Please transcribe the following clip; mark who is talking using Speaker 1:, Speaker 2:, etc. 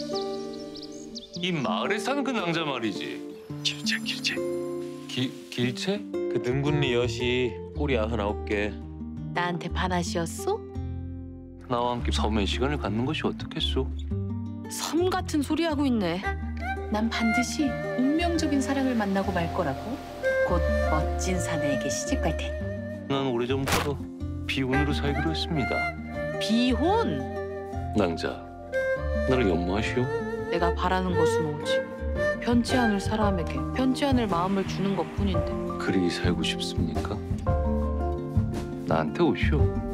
Speaker 1: 이 마을에 사는 그 낭자 말이지.
Speaker 2: 길체.
Speaker 1: 길체?
Speaker 3: 그 능군리 여시 꼬리 99개.
Speaker 4: 나한테 반하시었어?
Speaker 1: 나와 함께 섬의 시간을 갖는 것이 어떻겠소?
Speaker 4: 섬 같은 소리 하고 있네. 난 반드시 운명적인 사랑을 만나고 말 거라고. 곧 멋진 사내에게 시집 갈 테니.
Speaker 1: 난 오래전부터 비혼으로 살기로 했습니다.
Speaker 4: 비혼?
Speaker 1: 낭자, 나를 연모하시오.
Speaker 4: 내가 바라는 것은 오직 변치 않을 사람에게 변치 않을 마음을 주는 것뿐인데.
Speaker 1: 그리 살고 싶습니까? 나한테 오시오.